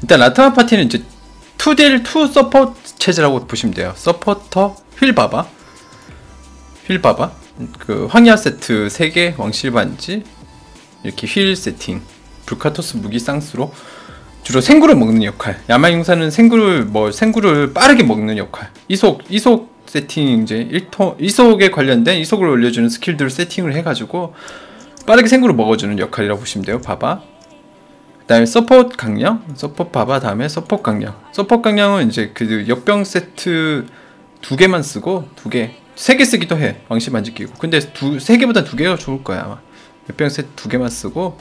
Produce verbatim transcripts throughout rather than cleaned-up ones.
일단 라트마 파티는 이제 투딜 투 서포트 체제라고 보시면 돼요. 서포터 휠바바 휠바바 그 황야 세트 세 개 왕실 반지 이렇게 휠 세팅 불카토스 무기 쌍수로 주로 생구를 먹는 역할. 야마용사는 생구를 뭐 생구를 빠르게 먹는 역할. 이속 이속 세팅 이제 일 톤 이속에 관련된 이속을 올려주는 스킬들을 세팅을 해가지고 빠르게 생구를 먹어주는 역할이라고 보시면 돼요. 바바. 그다음에 서포트 강령, 서포트 바바 다음에 서포트 강령. 서포트 강령은 이제 그 역병 세트 두 개만 쓰고 두 개, 세 개 쓰기도 해. 왕실 반지 끼고. 근데 두 세 개보다 두 개가 좋을 거야 아마. 역병 세트 두 개만 쓰고.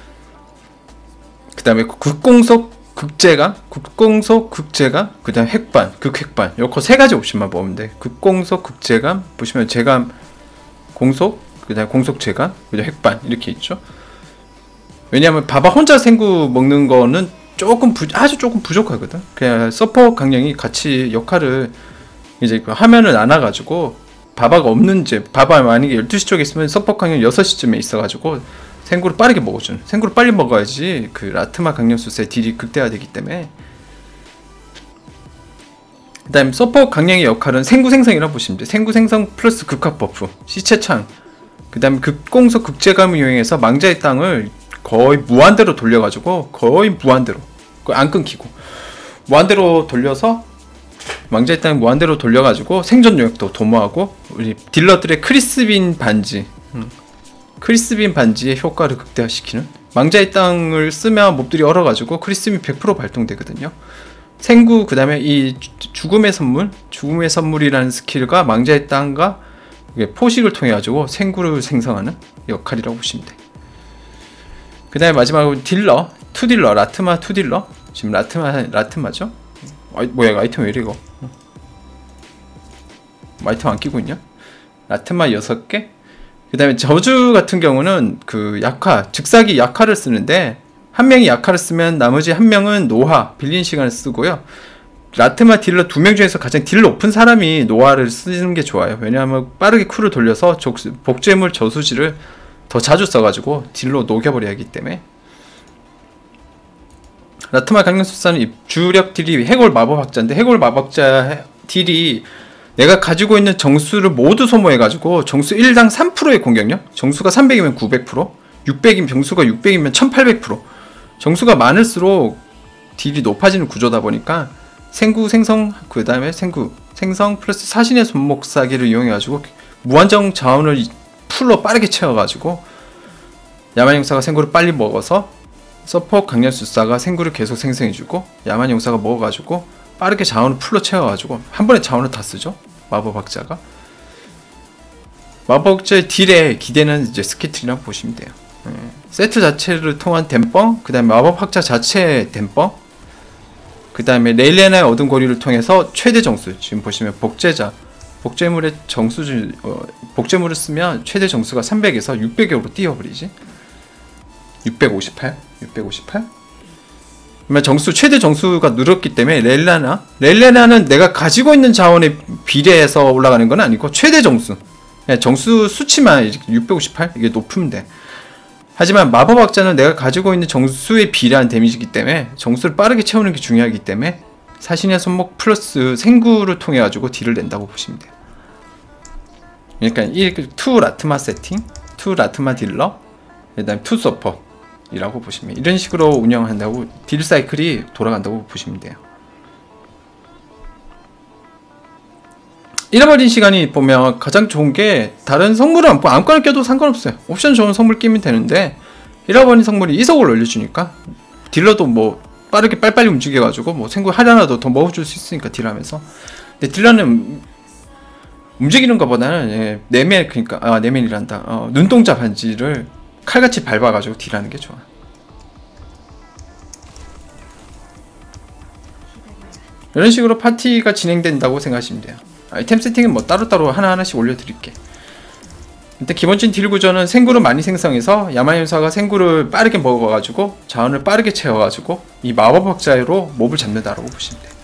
그 다음에 극공속 극제감, 극공속 극제감, 그 다음에 핵반, 극핵반. 요거 세 가지 옵션만 보면 돼. 극공속 극제감 보시면 제감 공속, 그 다음에 공속 제감, 그 다음에 핵반 이렇게 있죠. 왜냐하면 바바 혼자 생구 먹는 거는 조금 부, 아주 조금 부족하거든. 그냥 서퍼 강령이 같이 역할을 이제 화면을 나눠가지고 바바가 없는 이제 바바 만약에 열두 시 쪽에 있으면 서퍼 강령 여섯 시쯤에 있어가지고 생구를 빠르게 먹어주는. 생구를 빨리 먹어야지 그 라트마 강령술사의 딜이 극대화되기 때문에. 그 다음에 서퍼 강령의 역할은 생구 생성이라고 보시면 돼요. 생구 생성 플러스 극화 버프, 시체창, 그 다음에 극공속 극제감을 이용해서 망자의 땅을 거의 무한대로 돌려가지고 거의 무한대로 안 끊기고 무한대로 돌려서 망자의 땅을 무한대로 돌려가지고 생존 요역도 도모하고 우리 딜러들의 크리스빈 반지 음. 크리스빈 반지의 효과를 극대화시키는. 망자의 땅을 쓰면 몹들이 얼어가지고 크리스빈 백 퍼센트 발동되거든요. 생구 그 다음에 이 죽음의 선물 죽음의 선물이라는 스킬과 망자의 땅과 포식을 통해 가지고 생구를 생성하는 역할이라고 보시면 돼. 그 다음에 마지막으로 딜러, 투딜러, 라트마 투딜러. 지금 라트마, 라트마죠? 아, 뭐야, 아이템 왜 이래, 이거? 아이템 안 끼고 있냐? 라트마 여섯 개? 그 다음에 저주 같은 경우는 그 약화, 즉사기 약화를 쓰는데, 한 명이 약화를 쓰면 나머지 한 명은 노화, 빌린 시간을 쓰고요. 라트마 딜러 두 명 중에서 가장 딜 높은 사람이 노화를 쓰는 게 좋아요. 왜냐하면 빠르게 쿨을 돌려서 복제물 저수지를 더 자주 써가지고 딜로 녹여버려야 하기 때문에. 라트마 강령술사는 주력 딜이 해골 마법학자인데 해골 마법자 딜이 내가 가지고 있는 정수를 모두 소모해가지고 정수 일당 삼 퍼센트의 공격력, 정수가 삼백이면 구백 퍼센트, 육백이면 정수가 육백이면 천팔백 퍼센트. 정수가 많을수록 딜이 높아지는 구조다 보니까 생구 생성, 그 다음에 생구 생성 플러스 사신의 손목사기를 이용해가지고 무한정 자원을 풀로 빠르게 채워가지고 야만용사가 생구를 빨리 먹어서 서퍼 강렬술사가 생구를 계속 생성해주고 야만용사가 먹어가지고 빠르게 자원을 풀로 채워가지고 한 번에 자원을 다 쓰죠. 마법학자가. 마법학자의 딜에 기대는 이제 스킬트리라고 보시면 돼요. 네. 세트 자체를 통한 댐뻥, 그 다음에 마법학자 자체의 댐뻥, 그 다음에 레일레나의 어둠 고리를 통해서 최대 정수. 지금 보시면 복제자 복제물의 정수, 어, 복제물을 쓰면 최대 정수가 삼백에서 육백으로 뛰어버리지. 육백오십팔? 육백오십팔? 그러면 정수, 최대 정수가 늘었기 때문에 레일레나, 레일레나는 내가 가지고 있는 자원에 비례해서 올라가는 건 아니고 최대 정수. 정수 수치만 육백오십팔? 이게 높으면 돼. 하지만 마법학자는 내가 가지고 있는 정수에 비례한 데미지이기 때문에 정수를 빠르게 채우는 게 중요하기 때문에 사신의 손목 플러스 생구를 통해 가지고 딜을 낸다고 보시면 돼요. 그러니까 이 투 라트마 세팅, 투 라트마 딜러, 그다음에 투 서퍼이라고 보시면 이런 식으로 운영한다고 딜 사이클이 돌아간다고 보시면 돼요. 잃어버린 시간이 보면 가장 좋은 게 다른 성물을 아무거나 껴도 상관없어요. 옵션 좋은 성물 끼면 되는데 잃어버린 성물이 이속을 올려주니까 딜러도 뭐 빠르게 빨리빨리 움직여가지고 뭐 생구 하나라도 더 먹어줄 수 있으니까 딜하면서. 근데 딜러는 움직이는 것보다는 예, 내면 그러니까 아 내면이란다. 어, 눈동자 반지를 칼같이 밟아가지고 딜하는 게 좋아. 이런 식으로 파티가 진행된다고 생각하시면 돼요. 아이템 세팅은 뭐 따로따로 하나하나씩 올려드릴게. 일단 기본적인 딜 구조는 생구를 많이 생성해서 야마윤사가 생구를 빠르게 먹어가지고 자원을 빠르게 채워가지고 이 마법학자로 몹을 잡는다라고 보시면 돼요.